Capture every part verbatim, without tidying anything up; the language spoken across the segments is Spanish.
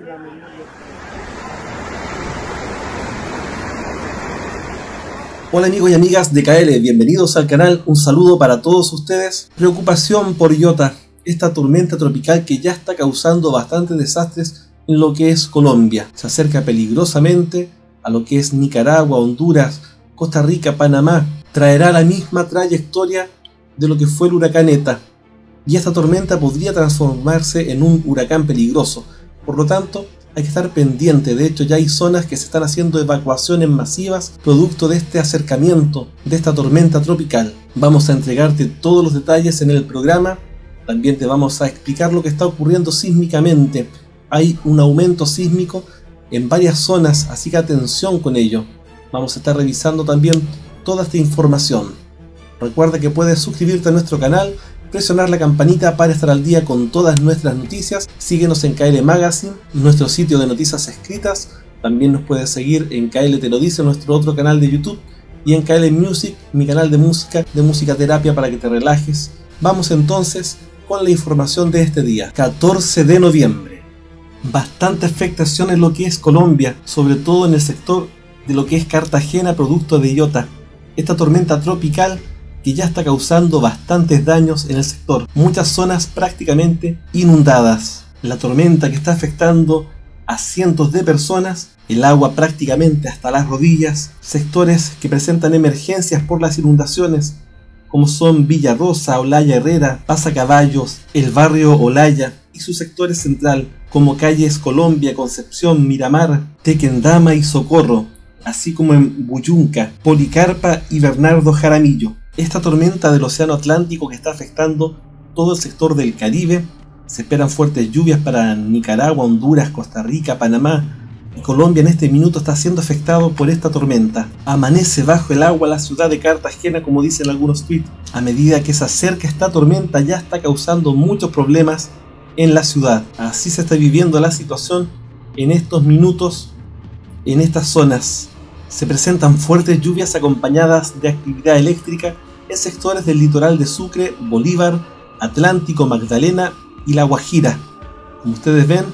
Hola amigos y amigas de K L, bienvenidos al canal, un saludo para todos ustedes. Preocupación por Iota, esta tormenta tropical que ya está causando bastantes desastres en lo que es Colombia. Se acerca peligrosamente a lo que es Nicaragua, Honduras, Costa Rica, Panamá. Traerá la misma trayectoria de lo que fue el huracán ETA. Y esta tormenta podría transformarse en un huracán peligroso. Por lo tanto, hay que estar pendiente. De hecho, ya hay zonas que se están haciendo evacuaciones masivas producto de este acercamiento de esta tormenta tropical. Vamos a entregarte todos los detalles en el programa. También te vamos a explicar lo que está ocurriendo sísmicamente. Hay un aumento sísmico en varias zonas, así que atención con ello. Vamos a estar revisando también toda esta información. Recuerda que puedes suscribirte a nuestro canal, presionar la campanita para estar al día con todas nuestras noticias. Síguenos en K L Magazine, nuestro sitio de noticias escritas. También nos puedes seguir en K L Te Lo Dice, nuestro otro canal de YouTube, y en K L Music, mi canal de música, de música terapia para que te relajes. Vamos entonces con la información de este día, catorce de noviembre. Bastante afectación en lo que es Colombia, sobre todo en el sector de lo que es Cartagena, producto de Iota, esta tormenta tropical que ya está causando bastantes daños en el sector. Muchas zonas prácticamente inundadas. La tormenta que está afectando a cientos de personas, el agua prácticamente hasta las rodillas, sectores que presentan emergencias por las inundaciones, como son Villa Rosa, Olaya Herrera, Pasacaballos, el barrio Olaya y su sector central, como calles Colombia, Concepción, Miramar, Tequendama y Socorro, así como en Buyunca, Policarpa y Bernardo Jaramillo. Esta tormenta del océano Atlántico que está afectando todo el sector del Caribe. Se esperan fuertes lluvias para Nicaragua, Honduras, Costa Rica, Panamá y Colombia. En este minuto está siendo afectado por esta tormenta. Amanece bajo el agua la ciudad de Cartagena, como dicen algunos tweets. A medida que se acerca esta tormenta ya está causando muchos problemas en la ciudad. Así se está viviendo la situación en estos minutos en estas zonas. Se presentan fuertes lluvias acompañadas de actividad eléctrica en sectores del litoral de Sucre, Bolívar, Atlántico, Magdalena y La Guajira. Como ustedes ven,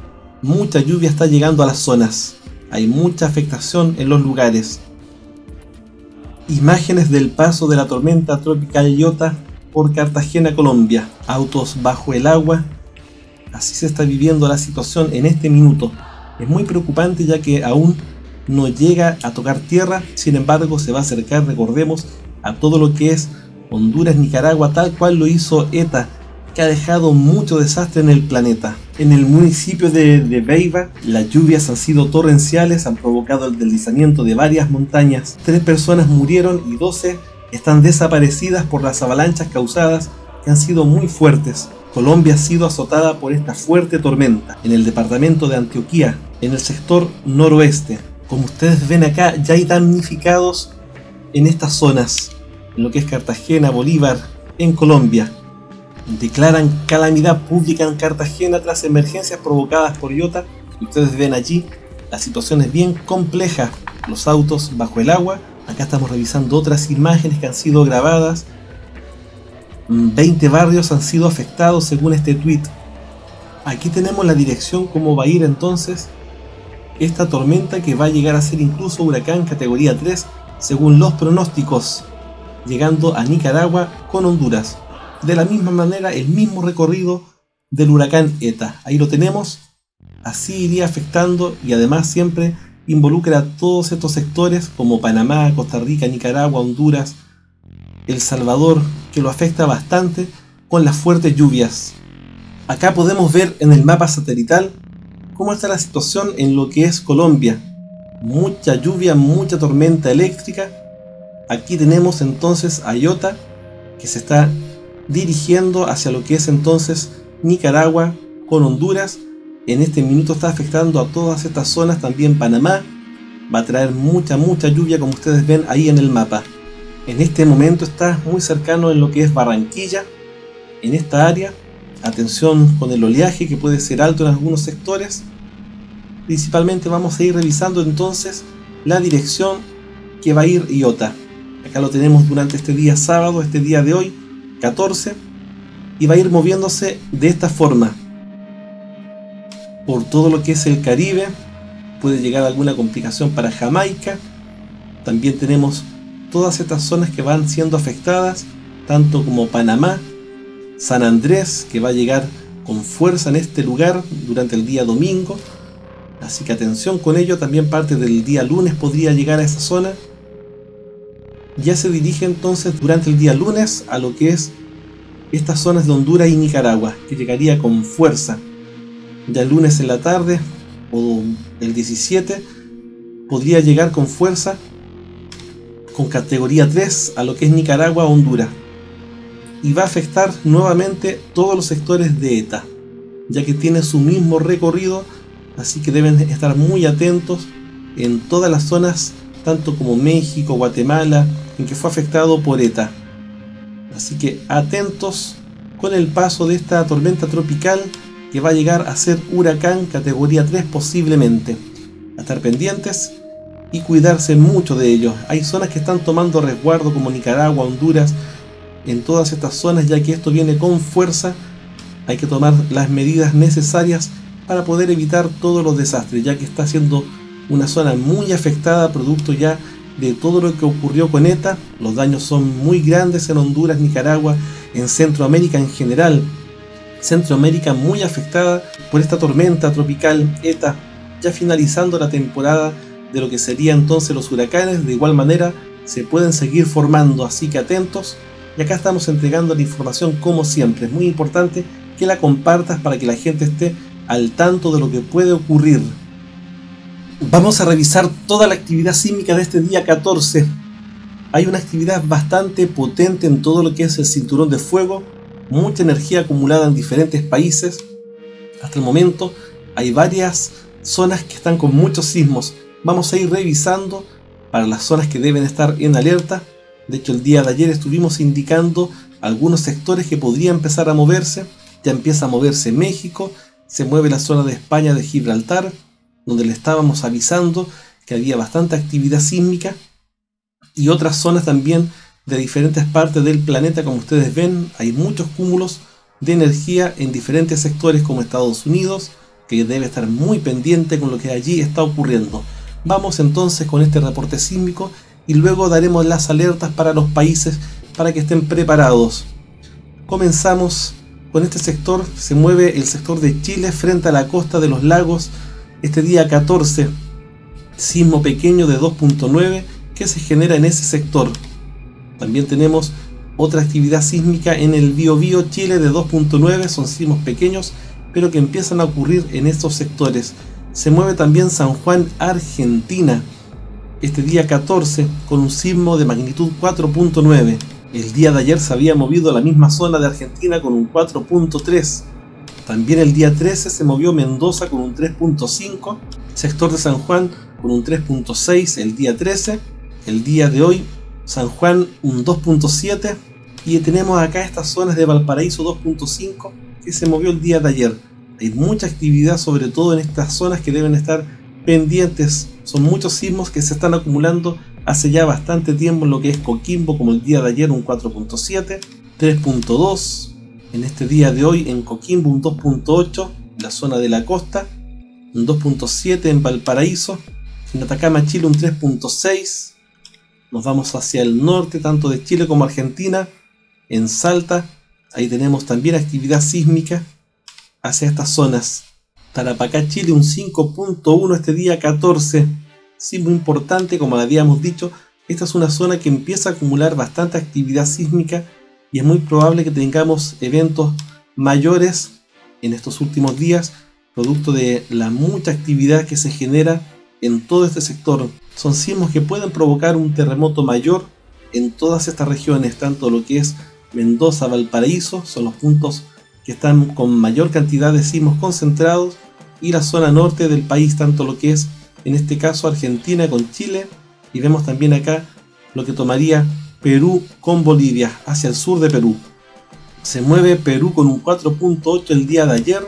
mucha lluvia está llegando a las zonas. Hay mucha afectación en los lugares. Imágenes del paso de la tormenta tropical Iota por Cartagena, Colombia. Autos bajo el agua. Así se está viviendo la situación en este minuto. Es muy preocupante ya que aún no llega a tocar tierra, sin embargo se va a acercar, recordemos, a todo lo que es Honduras, Nicaragua, tal cual lo hizo ETA, que ha dejado mucho desastre en el planeta. En el municipio de, de Beiba, las lluvias han sido torrenciales, han provocado el deslizamiento de varias montañas. Tres personas murieron y doce están desaparecidas por las avalanchas causadas, que han sido muy fuertes. Colombia ha sido azotada por esta fuerte tormenta en el departamento de Antioquia, en el sector noroeste. Como ustedes ven acá, ya hay damnificados en estas zonas, en lo que es Cartagena, Bolívar, en Colombia. Declaran calamidad pública en Cartagena tras emergencias provocadas por Iota. Y ustedes ven allí, la situación es bien compleja. Los autos bajo el agua. Acá estamos revisando otras imágenes que han sido grabadas. veinte barrios han sido afectados según este tweet. Aquí tenemos la dirección, cómo va a ir entonces esta tormenta, que va a llegar a ser incluso huracán categoría tres según los pronósticos, llegando a Nicaragua con Honduras. De la misma manera, el mismo recorrido del huracán ETA. Ahí lo tenemos. Así iría afectando, y además siempre involucra a todos estos sectores como Panamá, Costa Rica, Nicaragua, Honduras, El Salvador, que lo afecta bastante con las fuertes lluvias. Acá podemos ver en el mapa satelital cómo está la situación en lo que es Colombia. Mucha lluvia, mucha tormenta eléctrica. Aquí tenemos entonces a Iota, que se está dirigiendo hacia lo que es entonces Nicaragua con Honduras. En este minuto está afectando a todas estas zonas, también Panamá. Va a traer mucha, mucha lluvia, como ustedes ven ahí en el mapa. En este momento está muy cercano en lo que es Barranquilla, en esta área. Atención con el oleaje, que puede ser alto en algunos sectores. Principalmente vamos a ir revisando entonces la dirección que va a ir Iota. Acá lo tenemos durante este día sábado, este día de hoy, catorce, y va a ir moviéndose de esta forma. por todo lo que es el Caribe. Puede llegar alguna complicación para Jamaica. También tenemos todas estas zonas que van siendo afectadas, tanto como Panamá, San Andrés, que va a llegar con fuerza en este lugar durante el día domingo. Así que atención con ello. También parte del día lunes podría llegar a esa zona. Ya se dirige entonces durante el día lunes a lo que es estas zonas de Honduras y Nicaragua, que llegaría con fuerza. Ya el lunes en la tarde o el diecisiete podría llegar con fuerza con categoría tres a lo que es Nicaragua o Honduras, y va a afectar nuevamente todos los sectores de ETA, ya que tiene su mismo recorrido. Así que deben estar muy atentos en todas las zonas, tanto como México, Guatemala, en que fue afectado por ETA. Así que atentos con el paso de esta tormenta tropical, que va a llegar a ser huracán categoría tres posiblemente. A estar pendientes y cuidarse mucho de ellos. Hay zonas que están tomando resguardo, como Nicaragua, Honduras, en todas estas zonas, ya que esto viene con fuerza. Hay que tomar las medidas necesarias para poder evitar todos los desastres, ya que está siendo una zona muy afectada producto ya de todo lo que ocurrió con ETA. Los daños son muy grandes en Honduras, Nicaragua, en Centroamérica en general. Centroamérica muy afectada por esta tormenta tropical ETA, ya finalizando la temporada de lo que serían entonces los huracanes. De igual manera se pueden seguir formando, así que atentos. Y acá estamos entregando la información como siempre. Es muy importante que la compartas para que la gente esté al tanto de lo que puede ocurrir. Vamos a revisar toda la actividad sísmica de este día catorce. Hay una actividad bastante potente en todo lo que es el cinturón de fuego, mucha energía acumulada en diferentes países. Hasta el momento hay varias zonas que están con muchos sismos. Vamos a ir revisando para las zonas que deben estar en alerta. De hecho, el día de ayer estuvimos indicando algunos sectores que podrían empezar a moverse. Ya empieza a moverse México, se mueve la zona de España, de Gibraltar, donde le estábamos avisando que había bastante actividad sísmica, y otras zonas también de diferentes partes del planeta. Como ustedes ven, hay muchos cúmulos de energía en diferentes sectores, como Estados Unidos, que debe estar muy pendiente con lo que allí está ocurriendo. Vamos entonces con este reporte sísmico y luego daremos las alertas para los países para que estén preparados. Comenzamos con este sector. Se mueve el sector de Chile frente a la costa de los lagos. Este día catorce, sismo pequeño de dos punto nueve que se genera en ese sector. También tenemos otra actividad sísmica en el Biobío, Chile, de dos punto nueve. Son sismos pequeños, pero que empiezan a ocurrir en estos sectores. Se mueve también San Juan, Argentina, este día catorce, con un sismo de magnitud cuatro punto nueve. El día de ayer se había movido a la misma zona de Argentina con un cuatro punto tres. También el día trece se movió Mendoza con un tres punto cinco. Sector de San Juan con un tres punto seis el día trece. El día de hoy San Juan un dos punto siete. Y tenemos acá estas zonas de Valparaíso dos punto cinco que se movió el día de ayer. Hay mucha actividad, sobre todo en estas zonas, que deben estar pendientes. Son muchos sismos que se están acumulando hace ya bastante tiempo en lo que es Coquimbo, como el día de ayer un cuatro punto siete, tres punto dos. En este día de hoy en Coquimbo un dos punto ocho, en la zona de la costa, un dos punto siete en Valparaíso, en Atacama, Chile, un tres punto seis. Nos vamos hacia el norte, tanto de Chile como Argentina, en Salta, ahí tenemos también actividad sísmica hacia estas zonas. Tarapacá, Chile, un cinco punto uno este día catorce, sismo importante, como le habíamos dicho. Esta es una zona que empieza a acumular bastante actividad sísmica y es muy probable que tengamos eventos mayores en estos últimos días, producto de la mucha actividad que se genera en todo este sector. Son sismos que pueden provocar un terremoto mayor en todas estas regiones, tanto lo que es Mendoza, Valparaíso, son los puntos que están con mayor cantidad de sismos concentrados, y la zona norte del país, tanto lo que es en este caso Argentina con Chile, y vemos también acá lo que tomaría Perú con Bolivia, hacia el sur de Perú. Se mueve Perú con un cuatro punto ocho el día de ayer,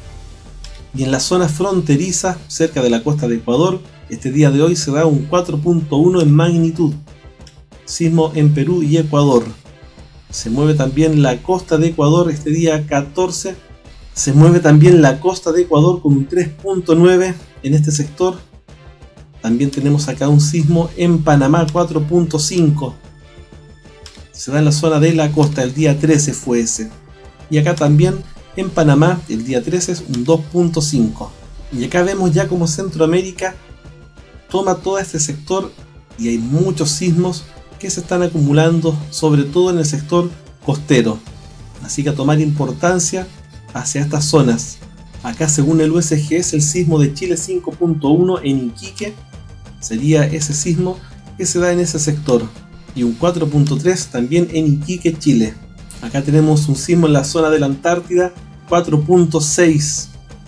y en la zona fronteriza cerca de la costa de Ecuador, este día de hoy se da un cuatro punto uno en magnitud, sismo en Perú y Ecuador. Se mueve también la costa de Ecuador este día catorce Se mueve también la costa de Ecuador con un tres punto nueve en este sector. También tenemos acá un sismo en Panamá, cuatro punto cinco. Se da en la zona de la costa, el día trece fue ese. Y acá también en Panamá, el día trece es un dos punto cinco. Y acá vemos ya como Centroamérica toma todo este sector y hay muchos sismos que se están acumulando, sobre todo en el sector costero. Así que a tomar importancia hacia estas zonas. Acá, según el U S G S, el sismo de Chile cinco punto uno en Iquique sería ese sismo que se da en ese sector, y un cuatro punto tres también en Iquique, Chile. Acá tenemos un sismo en la zona de la Antártida, cuatro punto seis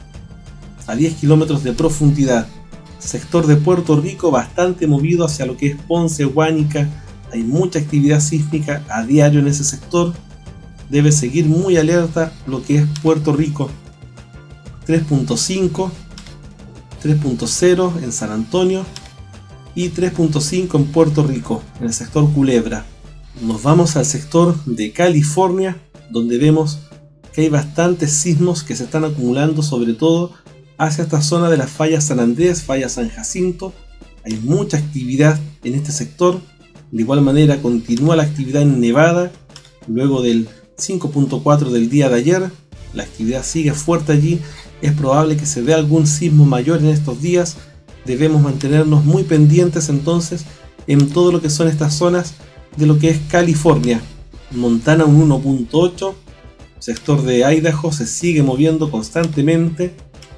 a diez kilómetros de profundidad. Sector de Puerto Rico bastante movido hacia lo que es Ponce, Huánica. Hay mucha actividad sísmica a diario en ese sector. Debe seguir muy alerta lo que es Puerto Rico. tres punto cinco, tres punto cero en San Antonio y tres punto cinco en Puerto Rico, en el sector Culebra. Nos vamos al sector de California, donde vemos que hay bastantes sismos que se están acumulando, sobre todo hacia esta zona de las fallas San Andrés, falla San Jacinto. Hay mucha actividad en este sector. De igual manera continúa la actividad en Nevada, luego del cinco punto cuatro del día de ayer. La actividad sigue fuerte allí. Es probable que se dé algún sismo mayor en estos días. Debemos mantenernos muy pendientes entonces en todo lo que son estas zonas de lo que es California. Montana un uno punto ocho. Sector de Idaho se sigue moviendo constantemente.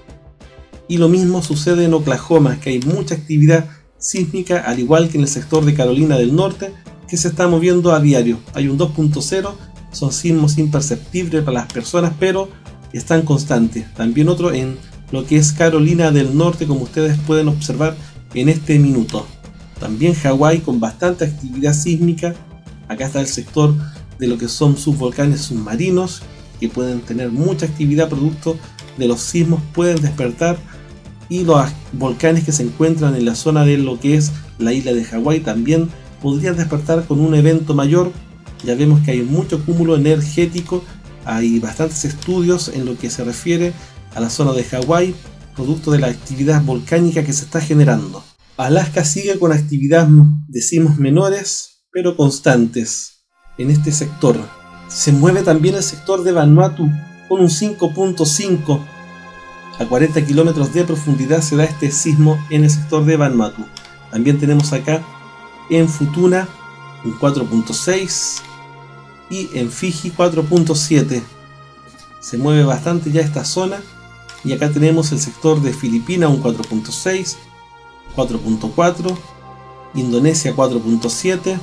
Y lo mismo sucede en Oklahoma, que hay mucha actividad sísmica, al igual que en el sector de Carolina del Norte, que se está moviendo a diario. Hay un dos punto cero, son sismos imperceptibles para las personas, pero están constantes. También otro en lo que es Carolina del Norte, como ustedes pueden observar en este minuto. También Hawái con bastante actividad sísmica. Acá está el sector de lo que son subvolcanes submarinos, que pueden tener mucha actividad producto de los sismos, pueden despertar. Y los volcanes que se encuentran en la zona de lo que es la isla de Hawái también podrían despertar con un evento mayor. Ya vemos que hay mucho cúmulo energético, hay bastantes estudios en lo que se refiere a la zona de Hawái, producto de la actividad volcánica que se está generando. Alaska sigue con actividad de sismos menores, pero constantes en este sector. Se mueve también el sector de Vanuatu con un cinco punto cinco. A cuarenta kilómetros de profundidad se da este sismo en el sector de Vanuatu. También tenemos acá en Futuna un cuatro punto seis y en Fiji cuatro punto siete. Se mueve bastante ya esta zona. Y acá tenemos el sector de Filipinas un cuatro punto seis, cuatro punto cuatro, Indonesia cuatro punto siete,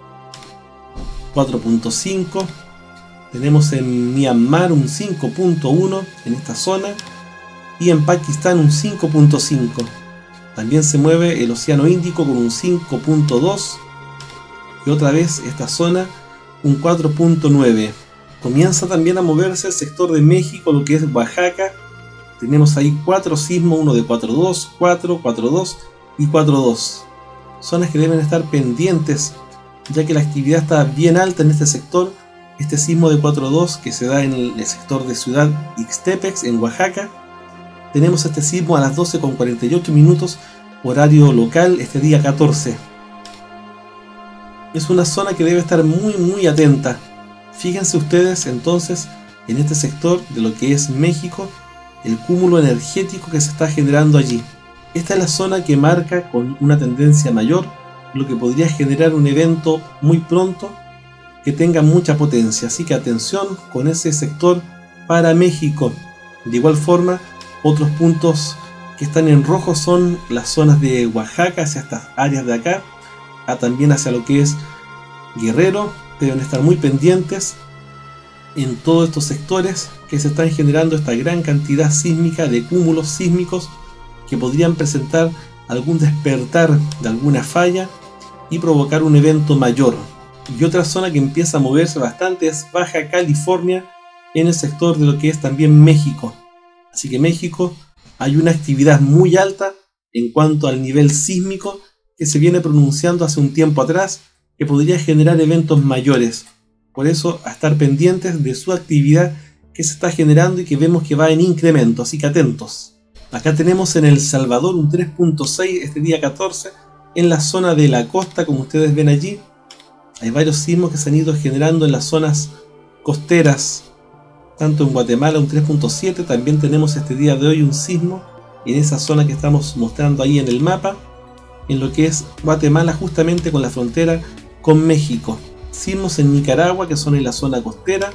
cuatro punto cinco. Tenemos en Myanmar un cinco punto uno en esta zona. Y en Pakistán un cinco punto cinco. También se mueve el Océano Índico con un cinco punto dos. Y otra vez esta zona un cuatro punto nueve. Comienza también a moverse el sector de México, lo que es Oaxaca. Tenemos ahí cuatro sismos, uno de cuatro punto dos, cuatro, cuatro punto dos y cuatro punto dos. Zonas que deben estar pendientes, ya que la actividad está bien alta en este sector. Este sismo de cuatro punto dos que se da en el sector de Ciudad Ixtepex, en Oaxaca. Tenemos este sismo a las doce con cuarenta y ocho minutos, horario local, este día catorce. Es una zona que debe estar muy muy atenta. Fíjense ustedes entonces en este sector de lo que es México, el cúmulo energético que se está generando allí. Esta es la zona que marca con una tendencia mayor, lo que podría generar un evento muy pronto que tenga mucha potencia. Así que atención con ese sector para México. De igual forma, otros puntos que están en rojo son las zonas de Oaxaca, hacia estas áreas de acá, a también hacia lo que es Guerrero. Deben estar muy pendientes en todos estos sectores que se están generando esta gran cantidad sísmica de cúmulos sísmicos que podrían presentar algún despertar de alguna falla y provocar un evento mayor. Y otra zona que empieza a moverse bastante es Baja California, en el sector de lo que es también México. Así que México hay una actividad muy alta en cuanto al nivel sísmico que se viene pronunciando hace un tiempo atrás, que podría generar eventos mayores. Por eso, a estar pendientes de su actividad que se está generando y que vemos que va en incremento, así que atentos. Acá tenemos en El Salvador un tres punto seis este día catorce, en la zona de la costa, como ustedes ven allí. Hay varios sismos que se han ido generando en las zonas costeras, tanto en Guatemala un tres punto siete, también tenemos este día de hoy un sismo en esa zona que estamos mostrando ahí en el mapa, en lo que es Guatemala, justamente con la frontera con México. Sismos en Nicaragua, que son en la zona costera,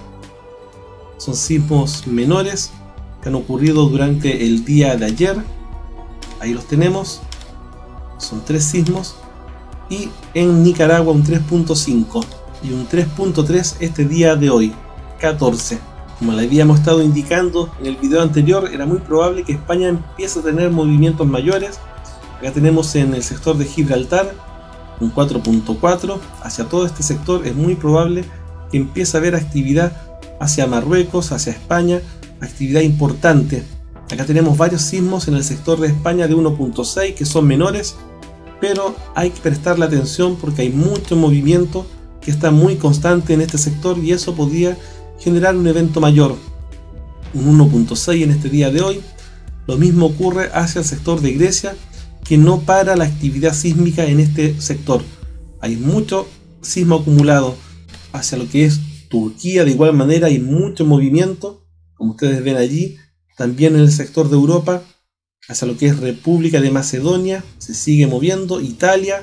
son sismos menores que han ocurrido durante el día de ayer. Ahí los tenemos, son tres sismos. Y en Nicaragua un tres punto cinco y un tres punto tres este día de hoy, catorce. Como le habíamos estado indicando en el video anterior, era muy probable que España empiece a tener movimientos mayores. Acá tenemos en el sector de Gibraltar un cuatro punto cuatro, hacia todo este sector es muy probable que empiece a haber actividad hacia Marruecos, hacia España, actividad importante. Acá tenemos varios sismos en el sector de España de uno punto seis que son menores, pero hay que prestarle atención porque hay mucho movimiento que está muy constante en este sector y eso podría generar un evento mayor. Un uno punto seis en este día de hoy. Lo mismo ocurre hacia el sector de Grecia, que no para la actividad sísmica en este sector. Hay mucho sismo acumulado hacia lo que es Turquía. De igual manera hay mucho movimiento, como ustedes ven allí. También en el sector de Europa, hacia lo que es República de Macedonia, se sigue moviendo. Italia,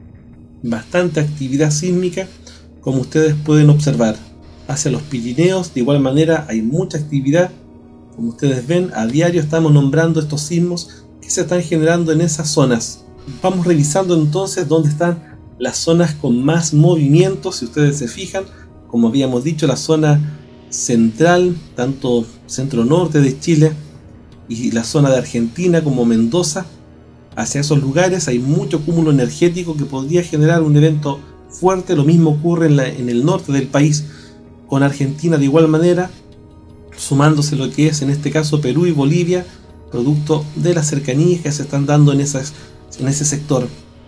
bastante actividad sísmica, como ustedes pueden observar. Hacia los Pirineos, de igual manera, hay mucha actividad. Como ustedes ven, a diario estamos nombrando estos sismos que se están generando en esas zonas. Vamos revisando entonces dónde están las zonas con más movimiento. Si ustedes se fijan, como habíamos dicho, la zona central, tanto centro-norte de Chile y la zona de Argentina como Mendoza, hacia esos lugares hay mucho cúmulo energético que podría generar un evento fuerte. Lo mismo ocurre en, la, en el norte del país, con Argentina de igual manera, sumándose lo que es en este caso Perú y Bolivia, producto de las cercanías que se están dando en, esas, en ese sector.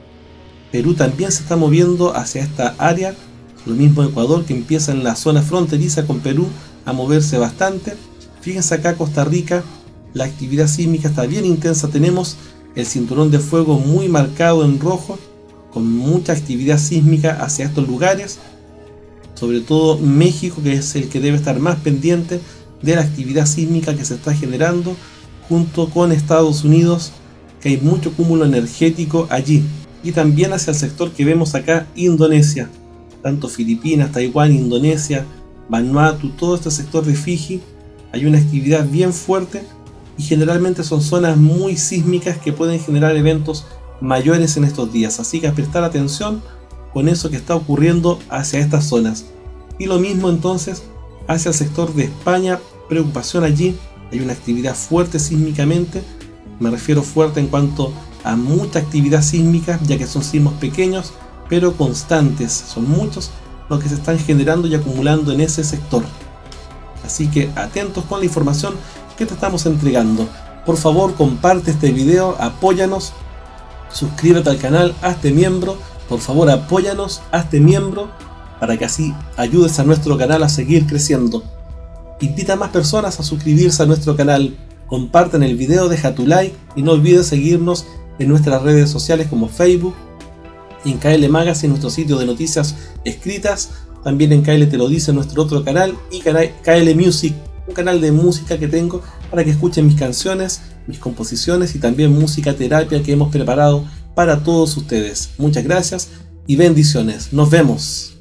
Perú también se está moviendo hacia esta área, lo mismo Ecuador, que empieza en la zona fronteriza con Perú a moverse bastante. Fíjense acá Costa Rica, la actividad sísmica está bien intensa, tenemos el cinturón de fuego muy marcado en rojo, con mucha actividad sísmica hacia estos lugares. Sobre todo México, que es el que debe estar más pendiente de la actividad sísmica que se está generando, junto con Estados Unidos, que hay mucho cúmulo energético allí. Y también hacia el sector que vemos acá, Indonesia, tanto Filipinas, Taiwán, Indonesia, Vanuatu, todo este sector de Fiji, hay una actividad bien fuerte y generalmente son zonas muy sísmicas que pueden generar eventos mayores en estos días. Así que a prestar atención con eso que está ocurriendo hacia estas zonas. Y lo mismo entonces hacia el sector de España, preocupación allí, hay una actividad fuerte sísmicamente, me refiero fuerte en cuanto a mucha actividad sísmica, ya que son sismos pequeños pero constantes, son muchos los que se están generando y acumulando en ese sector. Así que atentos con la información que te estamos entregando. Por favor, comparte este video, apóyanos, suscríbete al canal, hazte miembro. Por favor, apóyanos, hazte miembro para que así ayudes a nuestro canal a seguir creciendo. Invita a más personas a suscribirse a nuestro canal. Compartan el video, deja tu like y no olvides seguirnos en nuestras redes sociales como Facebook, en K L Magazine, nuestro sitio de noticias escritas, también en K L Te Lo Dice, nuestro otro canal, y K L Music, un canal de música que tengo para que escuchen mis canciones, mis composiciones y también música terapia que hemos preparado para todos ustedes. Muchas gracias y bendiciones. Nos vemos.